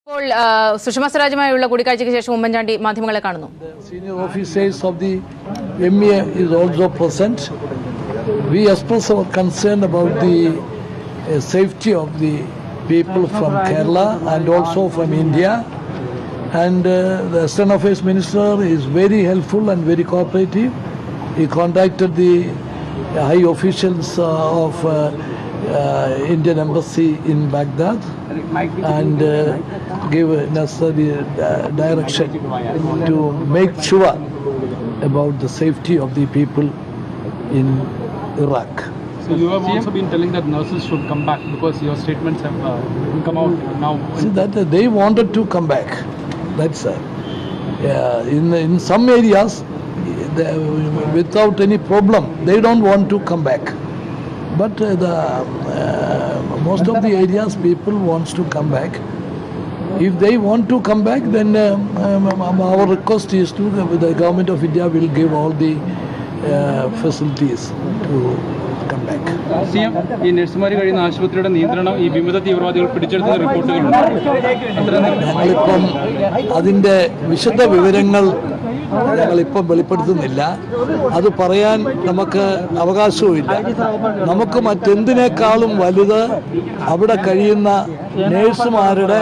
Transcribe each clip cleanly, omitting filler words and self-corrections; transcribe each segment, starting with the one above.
സുഷമ സ്വരാജുമായുള്ള കൂടിക്കാഴ്ചയ്ക്ക് ശേഷം ഉമ്മൻചാണ്ടി മാധ്യമങ്ങളെ കാണുന്നു. Senior officers of the MEA is also present. We express our concern about the safety of the people from Kerala and also from India. And the External Affairs Minister is very helpful and very cooperative. He contacted the high officials of Indian Embassy in Baghdad and gave necessary direction to make sure about the safety of the people in Iraq. So you have also been telling that nurses should come back because your statements have come out now. See that they wanted to come back. That's in some areas without any problem they don't want to come back. But most of the areas people wants to come back. If they want to come back, then our request is to the government of India will give all the facilities to come back. CM, ഈ നഴ്സുമാർ കഴിയുന്ന ആശുപത്രിയുടെ നിയന്ത്രണം ഈ വിമത തീവ്രവാദികൾ പിടിച്ചെടുത്ത റിപ്പോർട്ടുകളുണ്ട്. ഞങ്ങളിപ്പം അതിൻ്റെ വിശദ വിവരങ്ങൾ ഞങ്ങളിപ്പം വെളിപ്പെടുത്തുന്നില്ല. അത് പറയാൻ നമുക്ക് അവകാശവുമില്ല. നമുക്ക് മറ്റെന്തിനേക്കാളും വലുത് അവിടെ കഴിയുന്ന നേഴ്സുമാരുടെ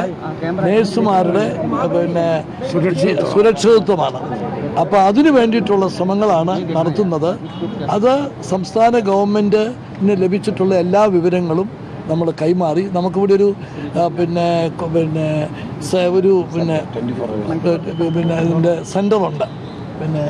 പിന്നെ സുരക്ഷിതത്വമാണ്. അപ്പോൾ അതിനു വേണ്ടിയിട്ടുള്ള ശ്രമങ്ങളാണ് നടത്തുന്നത്. അത് സംസ്ഥാന ഗവൺമെൻറ്റിന് ലഭിച്ചിട്ടുള്ള എല്ലാ വിവരങ്ങളും നമ്മൾ കൈമാറി. നമുക്കിവിടെ ഒരു ഇതിൻ്റെ സെൻ്ററുണ്ട്, പിന്നെ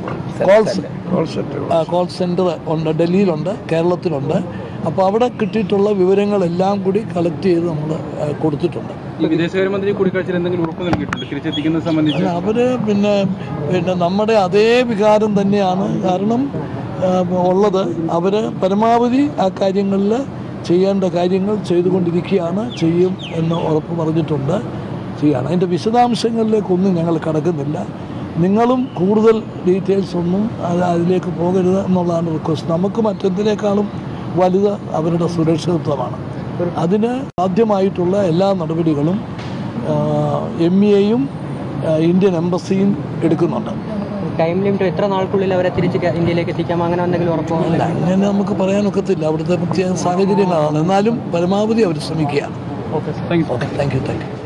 കോൾ സെൻ്റർ ഉണ്ട്, ഡൽഹിയിലുണ്ട്, കേരളത്തിലുണ്ട്. അപ്പോൾ അവിടെ കിട്ടിയിട്ടുള്ള വിവരങ്ങളെല്ലാം കൂടി കളക്ട് ചെയ്ത് നമ്മൾ കൊടുത്തിട്ടുണ്ട്. വിദേശകാര്യമന്ത്രി കൂടിക്കാഴ്ചയിൽ എന്തെങ്കിലും ഉറപ്പ് നൽകിയിട്ടുണ്ട് തിരിച്ചെത്തിക്കുന്നത് സംബന്ധിച്ച്? അവർ പിന്നെ നമ്മുടെ അതേ വികാരം തന്നെയാണ് കാരണം ഉള്ളത്. അവർ പരമാവധി ആ കാര്യങ്ങളിൽ ചെയ്യേണ്ട കാര്യങ്ങൾ ചെയ്തുകൊണ്ടിരിക്കുകയാണ്, ചെയ്യും എന്ന് ഉറപ്പ് പറഞ്ഞിട്ടുണ്ട്, ചെയ്യാണ്. അതിൻ്റെ വിശദാംശങ്ങളിലേക്കൊന്നും ഞങ്ങൾ കടക്കുന്നില്ല. നിങ്ങളും കൂടുതൽ ഡീറ്റെയിൽസ് ഒന്നും അതിലേക്ക് പോകരുത് എന്നുള്ളതാണ് റിക്വസ്റ്റ്. നമുക്ക് മറ്റെന്തിനേക്കാളും വലുത് അവരുടെ സുരക്ഷിതത്വമാണ്. അതിന് സാധ്യമായിട്ടുള്ള എല്ലാ നടപടികളും MEAയും ഇന്ത്യൻ എംബസിയും എടുക്കുന്നുണ്ട്. ടൈം ലിമിറ്റ് എത്ര നാൾക്കുള്ളിൽ അവരെ തിരിച്ച് ഇന്ത്യയിലേക്ക് എത്തിക്കാം, അങ്ങനെ എന്തെങ്കിലും ഉറപ്പുണ്ട്? അങ്ങനെ നമുക്ക് പറയാനൊക്കത്തില്ല, അവിടുത്തെ പ്രത്യേക സാഹചര്യങ്ങളാണ്. എന്നാലും പരമാവധി അവർ ശ്രമിക്കുകയാണ്. Okay, thank U.